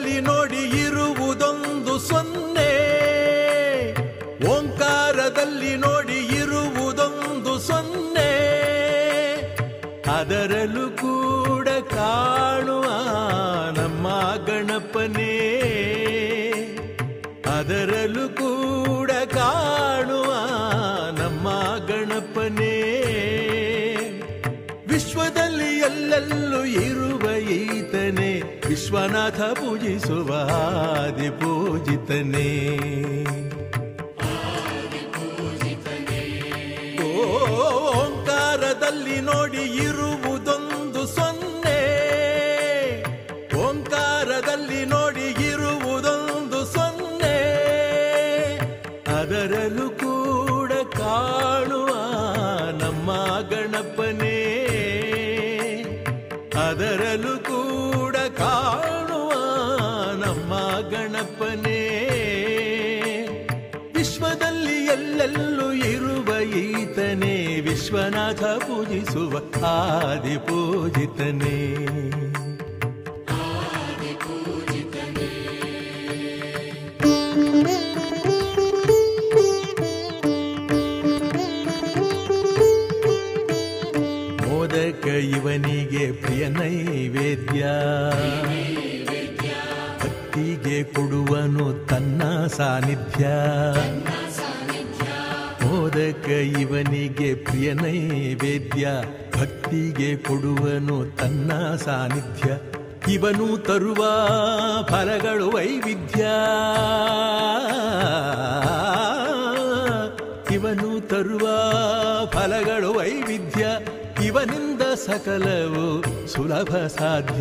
ಓಂಕಾರದಲ್ಲಿ ನೋಡಿ ಇರುವುದೊಂದು ಸೊನ್ನೆ, ಓಂಕಾರದಲ್ಲಿ ನೋಡಿ ಇರುವುದೊಂದು ಸೊನ್ನೆ, ಅದರಲ್ಲೂ ಕೂಡ ಕಾಣುವ ನಮ್ಮ ಗಣಪನೇ, ಅದರಲ್ಲೂ ಕೂಡ ಕಾಣುವ ನಮ್ಮ ಗಣಪನೇ. ವಿಶ್ವದಲ್ಲಿ ಎಲ್ಲೆಲ್ಲೂ ಇರುವ ಈತನೇ, ವಿಶ್ವನಾಥ ಪೂಜಿಸುವ ಆದಿಪೂಜಿತನೇ. ಓಂಕಾರದಲ್ಲಿ ನೋಡಿ ಇರುವುದೊಂದು ಸೊನ್ನೆ, ಓಂಕಾರದಲ್ಲಿ ನೋಡಿ ಇರುವುದೊಂದು ಸೊನ್ನೆ, ಅದರಲ್ಲೂ ಕೂಡ ಕಾಣುವ ನಮ್ಮ ಗಣಪನೇ, ಅದರಲ್ಲೂ ಕೂಡ ಕಾಣುವ ನಮ್ಮ ಗಣಪನೇ. ವಿಶ್ವದಲ್ಲಿ ಎಲ್ಲೆಲ್ಲೂ ಇರುವ ಈತನೇ, ವಿಶ್ವನಾಥ ಪೂಜಿಸುವ ಆದಿಪೂಜಿತನೇ. ಮೋದಕ ಇವನಿಗೆ ಪ್ರಿಯ ನೈವೇದ್ಯ, ಭಕ್ತಿಗೆ ಕೊಡುವನು ತನ್ನ ಸಾನ್ನಿಧ್ಯ. ಮೋದಕ ಇವನಿಗೆ ಪ್ರಿಯ ನೈವೇದ್ಯ, ಭಕ್ತಿಗೆ ಕೊಡುವನು ತನ್ನ ಸಾನ್ನಿಧ್ಯ. ಇವನು ತರುವ ಫಲಗಳು ವೈವಿಧ್ಯ, ಇವನು ತರುವ ಫಲಗಳು ವೈವಿಧ್ಯ. ಇವನಿಂದ ಸಕಲವು ಸುಲಭ ಸಾಧ್ಯ.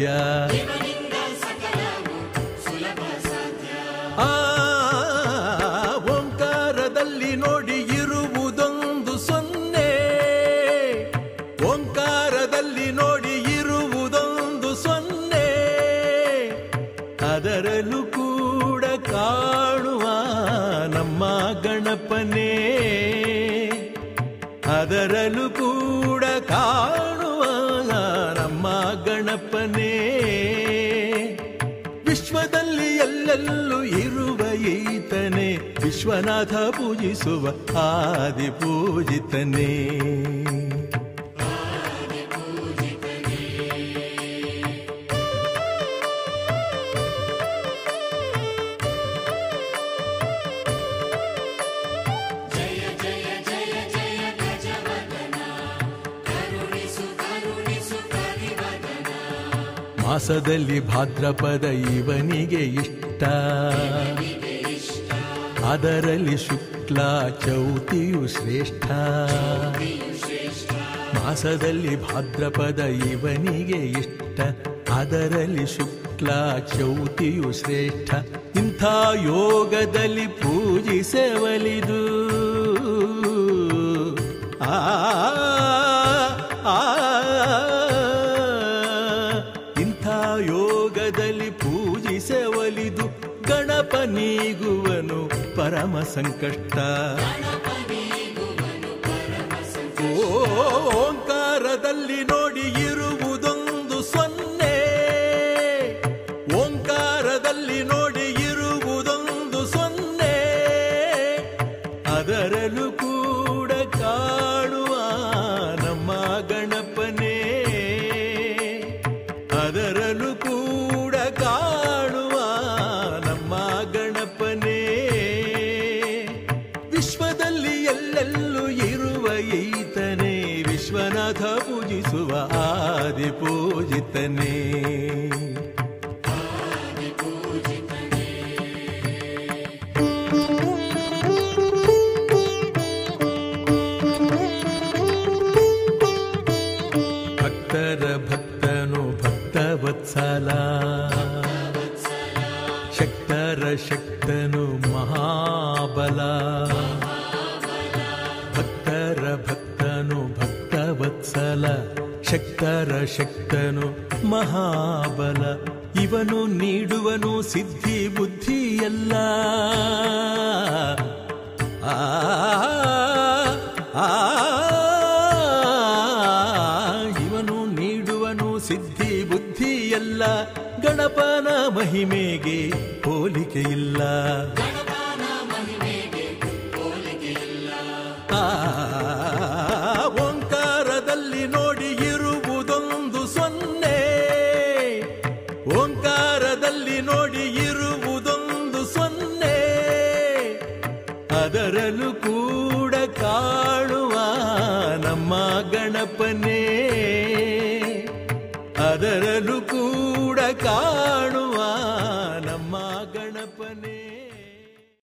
ಓಂಕಾರದಲ್ಲಿ ನೋಡಿ ಇರುವುದೊಂದು ಸೊನ್ನೆ, ಓಂಕಾರದಲ್ಲಿ ನೋಡಿ ಇರುವುದೊಂದು ಸೊನ್ನೆ, ಅದರಲ್ಲೂ ಕೂಡ ಕಾಣುವ ನಮ್ಮ ಗಣಪನೇ, ಅದರಲ್ಲೂ ಕೂಡ ಕಾಣುವ ನಮ್ಮ ಗಣಪನೇ. ವಿಶ್ವದಲ್ಲಿ ಎಲ್ಲೆಲ್ಲೂ ಇರುವ ಈತನೇ, ವಿಶ್ವನಾಥ ಪೂಜಿಸುವ ಆದಿಪೂಜಿತನೇ. ಮಾಸದಲ್ಲಿ ಭಾದ್ರಪದ ಇವನಿಗೆ ಇಷ್ಟ, ಅದರಲ್ಲಿ ಶುಕ್ಲ ಚೌತಿಯು ಶ್ರೇಷ್ಠ. ಮಾಸದಲ್ಲಿ ಭಾದ್ರಪದ ಇವನಿಗೆ ಇಷ್ಟ, ಅದರಲ್ಲಿ ಶುಕ್ಲ ಚೌತಿಯು ಶ್ರೇಷ್ಠ. ಇಂಥ ಯೋಗದಲ್ಲಿ ಪೂಜಿಸವಲಿದು ಯೋಗದಲ್ಲಿ ಪೂಜಿಸವಲಿದು ಗಣಪನಿಗುವನು ಪರಮ ಸಂಕಷ್ಟ. ಓಂಕಾರದಲ್ಲಿ ನೋಡಿ ಇರುವುದೊಂದು ಸೊನ್ನೆ, ಓಂಕಾರದಲ್ಲಿ ನೋಡಿ ಇರುವುದೊಂದು ಸೊನ್ನೆ, ಅದರಲ್ಲೂ ಕೂಡ ಕಾಣುವ ನಮ್ಮ ಗಣಪನೇ, ಅದರಲ್ಲೂ ಕೂಡ ಕಾಣುವ ನಮ್ಮ ಗಣಪನೇ. ವಿಶ್ವದಲ್ಲಿ ಎಲ್ಲೆಲ್ಲೂ ಇರುವ ಈತನೇ, ವಿಶ್ವನಾಥ ಪೂಜಿಸುವ ಆದಿಪೂಜಿತನೇ. ಭಕ್ತರ ಭಕ್ತನು ಭಕ್ತವತ್ಸಲ, ಶಕ್ತರ ಶಕ್ತನು ಮಹಾಬಲ. ಭಕ್ತರ ಭಕ್ತನು ಭಕ್ತವತ್ಸಲ, ಶಕ್ತರ ಶಕ್ತನು ಮಹಾಬಲ. ಇವನು ನೀಡುವನು ಸಿದ್ಧಿ ಬುದ್ಧಿ ಎಲ್ಲ. ಇವನು ನೀಡುವನು ಸಿದ್ಧಿ ಬುದ್ಧಿ ಎಲ್ಲ. ಗಣಪ ಗಣಪನ ಮಹಿಮೆಗೆ ಹೋಲಿಕೆಯಿಲ್ಲ. ಓಂಕಾರದಲ್ಲಿ ನೋಡಿ ಇರುವುದೊಂದು ಸೊನ್ನೆ, ಓಂಕಾರದಲ್ಲಿ ನೋಡಿ ಇರುವುದೊಂದು ಸೊನ್ನೆ, ಅದರಲ್ಲೂ ಕೂಡ ಕಾಣುವ ನಮ್ಮ ಗಣಪನೇ, ಅದರಲ್ಲೂ ಕೂಡ ಕಾಣುವ ನಮ್ಮ ಗಣಪನೇ.